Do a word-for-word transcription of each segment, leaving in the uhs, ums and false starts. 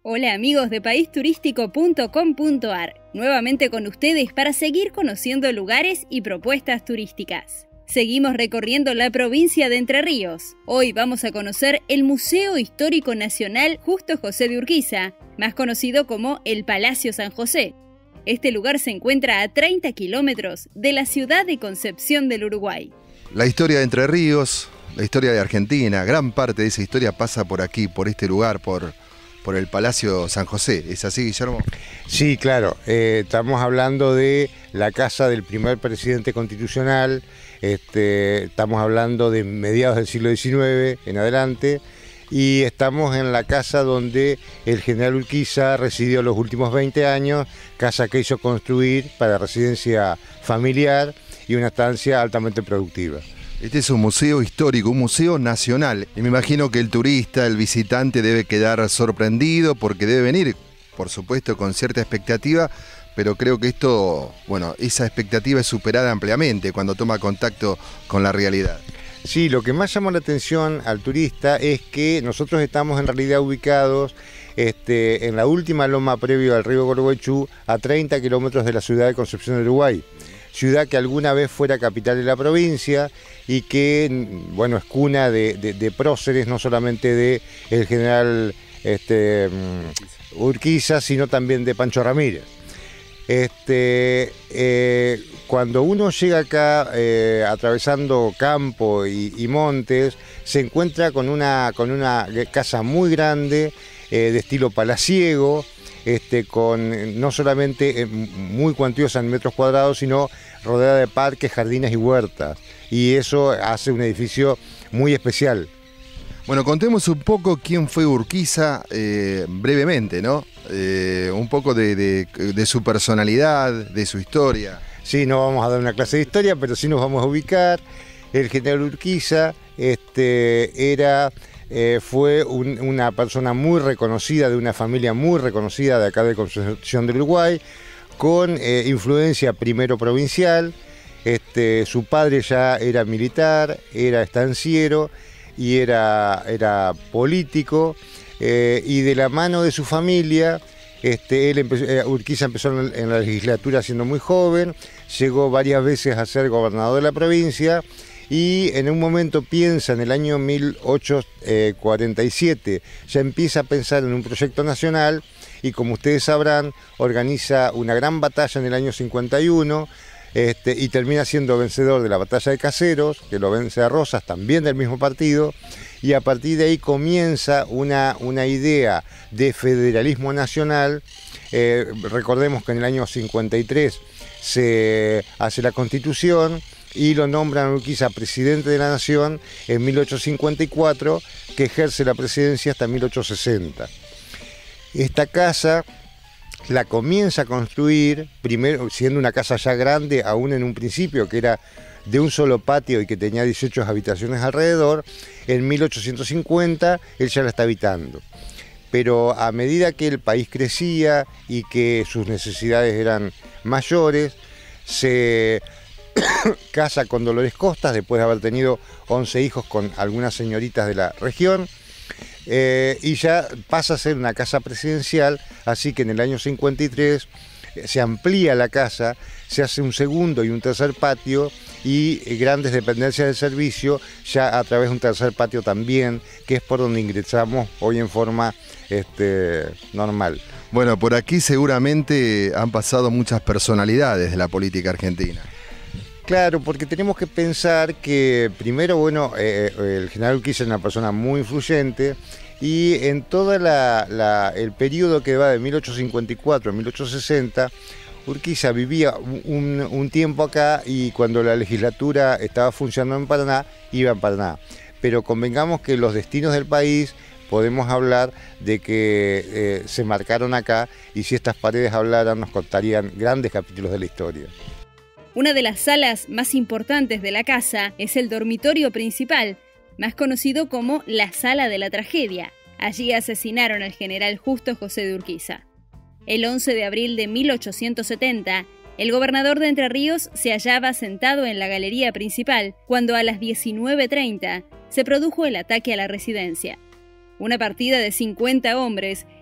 Hola amigos de país turístico punto com punto ar, nuevamente con ustedes para seguir conociendo lugares y propuestas turísticas. Seguimos recorriendo la provincia de Entre Ríos. Hoy vamos a conocer el Museo Histórico Nacional Justo José de Urquiza, más conocido como el Palacio San José. Este lugar se encuentra a treinta kilómetros de la ciudad de Concepción del Uruguay. La historia de Entre Ríos, la historia de Argentina, gran parte de esa historia pasa por aquí, por este lugar, por... por el Palacio San José. ¿Es así, Guillermo? Sí, claro. Eh, estamos hablando de la casa del primer presidente constitucional. Este, estamos hablando de mediados del siglo diecinueve en adelante. Y estamos en la casa donde el general Urquiza residió los últimos veinte años, casa que hizo construir para residencia familiar y una estancia altamente productiva. Este es un museo histórico, un museo nacional. Y me imagino que el turista, el visitante debe quedar sorprendido porque debe venir, por supuesto, con cierta expectativa, pero creo que esto, bueno, esa expectativa es superada ampliamente cuando toma contacto con la realidad. Sí, lo que más llama la atención al turista es que nosotros estamos en realidad ubicados este, en la última loma previo al río Gorgochú, a treinta kilómetros de la ciudad de Concepción del Uruguay. Ciudad que alguna vez fuera capital de la provincia y que, bueno, es cuna de, de, de próceres, no solamente de el general este, Urquiza, sino también de Pancho Ramírez. Este, eh, cuando uno llega acá eh, atravesando campo y, y montes, se encuentra con una, con una casa muy grande, eh, de estilo palaciego, Este, con no solamente muy cuantiosa en metros cuadrados, sino rodeada de parques, jardines y huertas. Y eso hace un edificio muy especial. Bueno, contemos un poco quién fue Urquiza, eh, brevemente, ¿no? Eh, un poco de, de, de su personalidad, de su historia. Sí, no vamos a dar una clase de historia, pero sí nos vamos a ubicar. El general Urquiza este, era... Eh, fue un, una persona muy reconocida, de una familia muy reconocida de acá de Concepción del Uruguay, con eh, influencia primero provincial. Este, su padre ya era militar, era estanciero y era, era político, eh, y de la mano de su familia, este, él empezó, eh, Urquiza empezó en, en la legislatura siendo muy joven, llegó varias veces a ser gobernador de la provincia. Y en un momento piensa, en el año mil ochocientos cuarenta y siete, ya empieza a pensar en un proyecto nacional y, como ustedes sabrán, organiza una gran batalla en el año cincuenta y uno este, y termina siendo vencedor de la batalla de Caseros, que lo vence a Rosas, también del mismo partido, y a partir de ahí comienza una, una idea de federalismo nacional. Eh, recordemos que en el año cincuenta y tres se hace la Constitución, y lo nombran a Urquiza presidente de la Nación en mil ochocientos cincuenta y cuatro, que ejerce la presidencia hasta mil ochocientos sesenta. Esta casa la comienza a construir, primero siendo una casa ya grande, aún en un principio, que era de un solo patio y que tenía dieciocho habitaciones alrededor. En mil ochocientos cincuenta él ya la está habitando. Pero a medida que el país crecía y que sus necesidades eran mayores, se casa con Dolores Costas, después de haber tenido once hijos con algunas señoritas de la región, eh, y ya pasa a ser una casa presidencial, así que en el año cincuenta y tres se amplía la casa, se hace un segundo y un tercer patio y grandes dependencias del servicio, ya a través de un tercer patio también, que es por donde ingresamos hoy en forma este, normal. Bueno, por aquí seguramente han pasado muchas personalidades de la política argentina. Claro, porque tenemos que pensar que primero, bueno, eh, el general Urquiza es una persona muy influyente y en todo el periodo que va de mil ochocientos cincuenta y cuatro a mil ochocientos sesenta, Urquiza vivía un, un tiempo acá y cuando la legislatura estaba funcionando en Paraná, iba en Paraná. Pero convengamos que los destinos del país podemos hablar de que eh, se marcaron acá, y si estas paredes hablaran nos contarían grandes capítulos de la historia. Una de las salas más importantes de la casa es el dormitorio principal, más conocido como la Sala de la Tragedia. Allí asesinaron al general Justo José de Urquiza. El once de abril de mil ochocientos setenta, el gobernador de Entre Ríos se hallaba sentado en la galería principal cuando a las diecinueve treinta se produjo el ataque a la residencia. Una partida de cincuenta hombres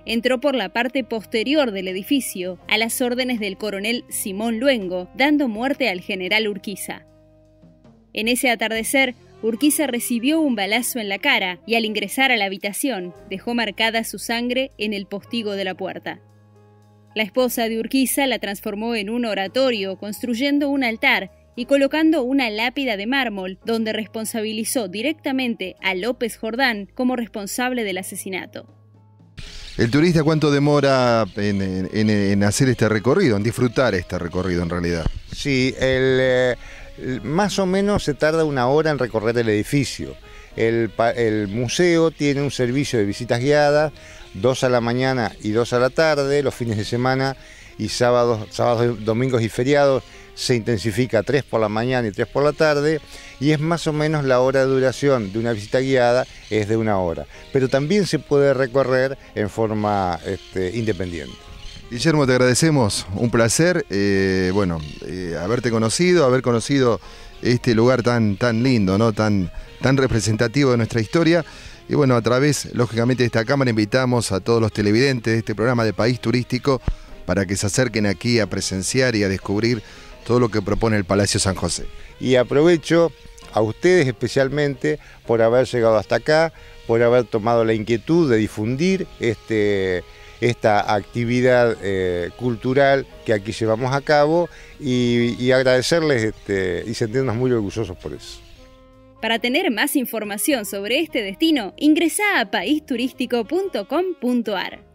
entró por la parte posterior del edificio, a las órdenes del coronel Simón Luengo, dando muerte al general Urquiza. En ese atardecer, Urquiza recibió un balazo en la cara y al ingresar a la habitación, dejó marcada su sangre en el postigo de la puerta. La esposa de Urquiza la transformó en un oratorio, construyendo un altar y colocando una lápida de mármol donde responsabilizó directamente a López Jordán como responsable del asesinato. ¿El turista cuánto demora en, en, en hacer este recorrido, en disfrutar este recorrido en realidad? Sí, el, eh, más o menos se tarda una hora en recorrer el edificio. El, el museo tiene un servicio de visitas guiadas, dos a la mañana y dos a la tarde, los fines de semana y sábados, sábados, domingos y feriados se intensifica tres por la mañana y tres por la tarde, y es más o menos la hora de duración de una visita guiada es de una hora, pero también se puede recorrer en forma este, independiente. Guillermo, te agradecemos, un placer, eh, bueno, eh, haberte conocido, haber conocido este lugar tan, tan lindo, ¿no? tan, tan representativo de nuestra historia. Y bueno, a través, lógicamente, de esta cámara invitamos a todos los televidentes de este programa de País Turístico para que se acerquen aquí a presenciar y a descubrir todo lo que propone el Palacio San José. Y aprovecho a ustedes especialmente por haber llegado hasta acá, por haber tomado la inquietud de difundir este, esta actividad eh, cultural que aquí llevamos a cabo y, y agradecerles este, y sentirnos muy orgullosos por eso. Para tener más información sobre este destino, ingresa a país turístico punto com punto ar.